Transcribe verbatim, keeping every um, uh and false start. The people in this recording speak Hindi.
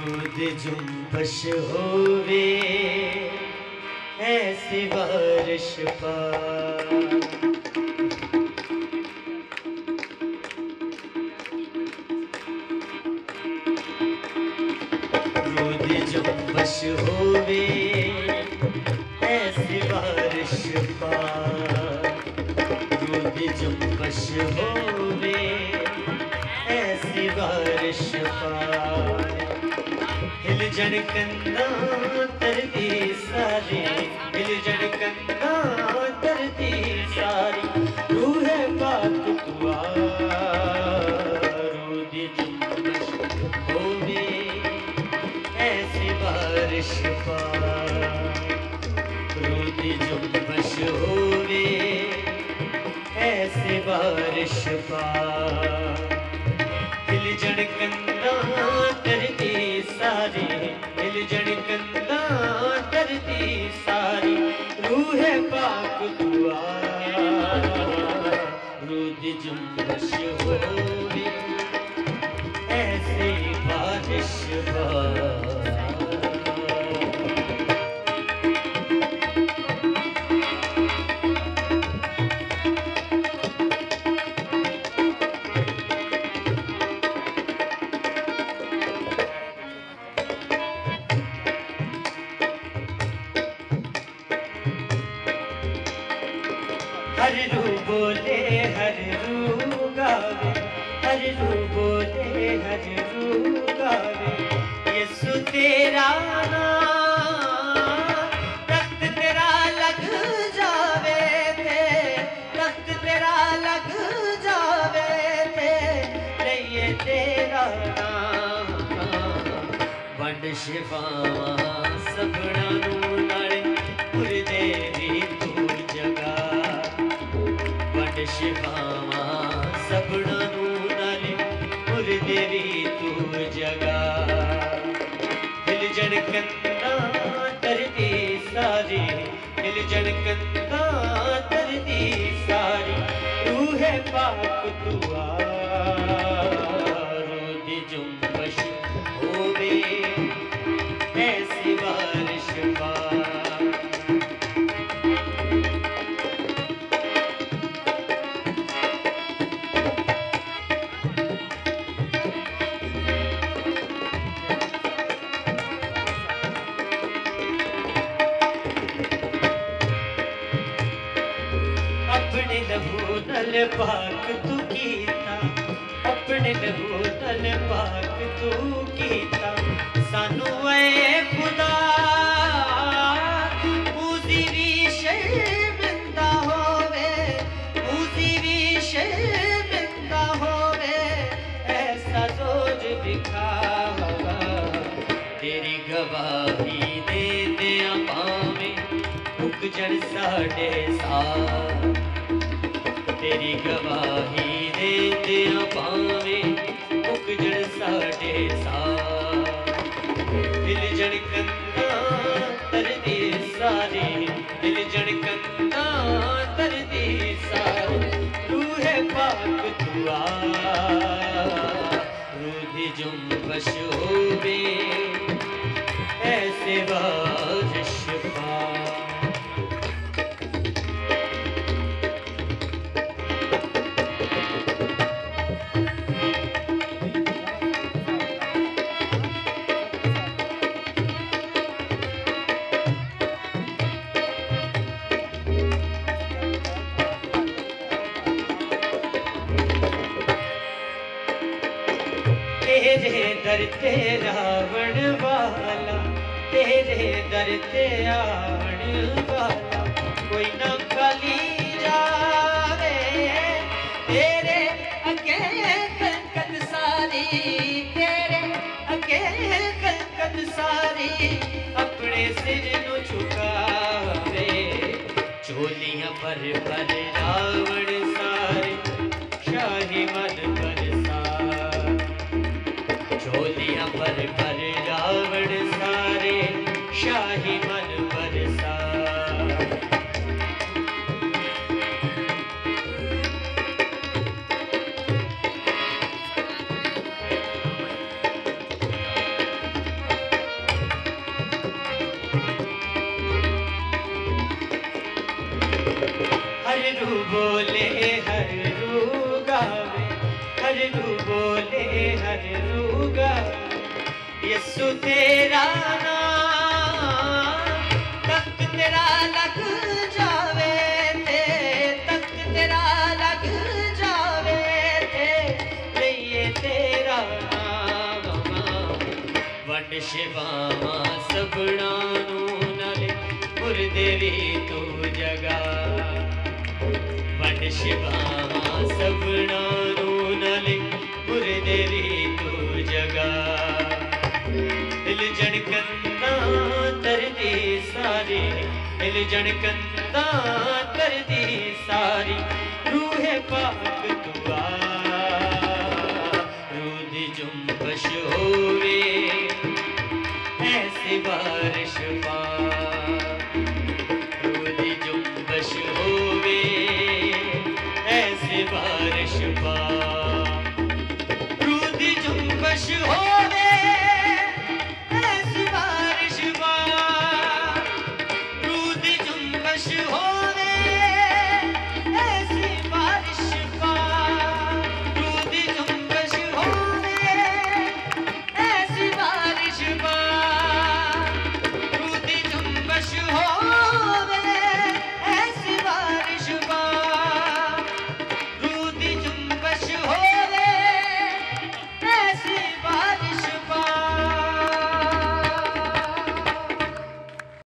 रूद जुम्बश होवे ऐसी बारिश पा रूद जुम्बश होवे ऐसी बारिश पा रूद जुम्बश होवे ऐसी बारिश पा हिल जड़ कंदा तरती सारी हिल जड़ कंदा तरती सारी रूह पाक तुआ रूद जुम्बश होवे ऐसी बारिश पा रूद जुम्बश होवे ऐसी बारिश पा हिल जड़ कंदा तरती सारी हिल जड़ कंदा तरती सारी रूह पाक दुआ रूद जुम्बश होवे ऐसी बारिश पा हर रू बोले हर रू गावे हर रू बोले हर रू गावे यीशु तेरा नाम तख्त तेरा लग जावे थे तख्त तेरा लग जावे थे लइए तेरा नाम वंड शिफावा सबना नू नाले मुर्दे दी तू जगा शिफावा सबना नू नाले मुर्दे दी तू जगा हिल जड़ कंदा तरती सारी हिल जड़ कंदा तरती सारी रूह पाक दुआ रूद जुम्बश होवे ऐसी बारिश पा अपने लहू नल पाक तू कीता अपने लहू नल पाक तू कीता सानू ऐ खुदा मूसी भी शर्मिंदा होवे मूसी भी शर्मिंदा होवे ऐसा सोच दिखा तेरी गवाही दे दिया पावे मुक जड़ साढ़े साथ तेरी गवाही दे दिया पावे मुक जड़ साढ़े साथ हिल जड़ कंदा तरती सारी हिल जड़ कंदा तरती सारी रूह पाक दुआ रूद जुम्बश होवे ऐसे बारिश पा तेरे दर ते रावण वाला तेरे दर ते आवन वाला कोई ना खाली जावे तेरे अगे खलकत सारी तेरे अगे खलकत सारी अपने सिर नू झुकावे चोलियां भर भर रावण सारे शाही मन बरसा चोलियां भर भर रावण सारे शाही मन बरसा रू बोले हर रू गावे, हर रू बोले हर रू गावे। यीशु तेरा नाम तख्त तेरा लग जावे थे, तख्त तेरा लग जावे थे, लइए तेरा नाम वड शिवावा सबना नू नाले मुर्दे भी तू जगा, वड शिवावा सबना नू नाले मुर्दे भी तू जगा। दिल जणकंदा तरदी सारी, दिल जणकंदा तरदी सारी, रूह पाक तू आ, रूह दी जुम्बश होवे ऐसी बारिश पा।